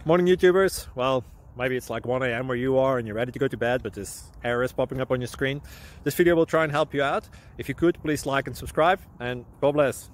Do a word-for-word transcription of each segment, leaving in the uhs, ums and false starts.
Morning YouTubers. Well, maybe it's like one A M where you are and you're ready to go to bed, but this error is popping up on your screen. This video will try and help you out. If you could, please like and subscribe, and God bless.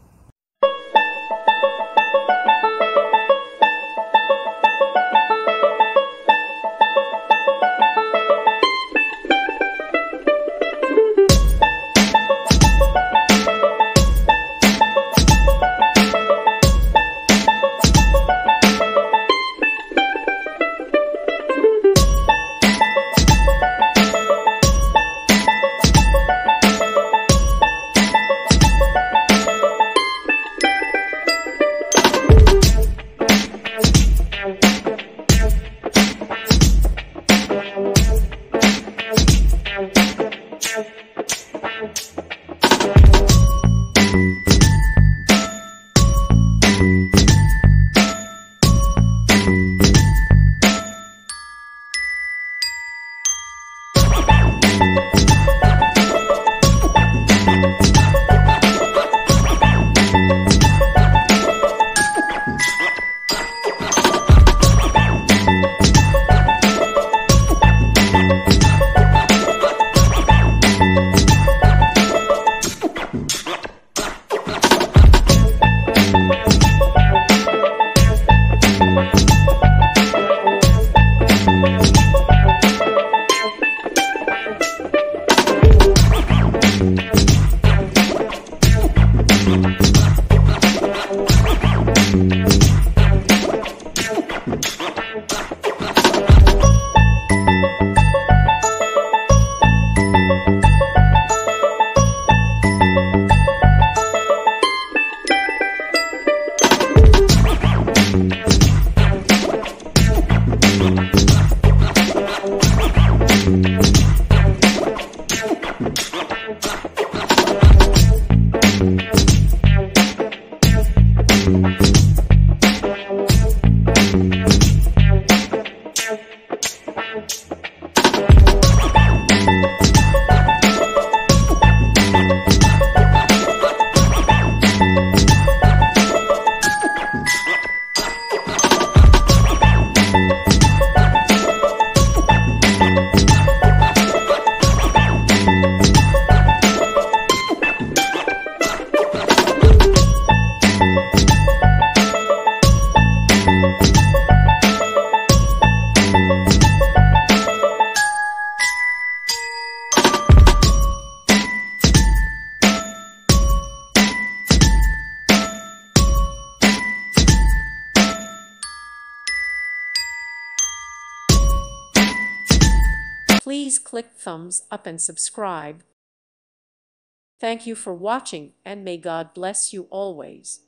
Please click thumbs up and subscribe. Thank you for watching, and may God bless you always.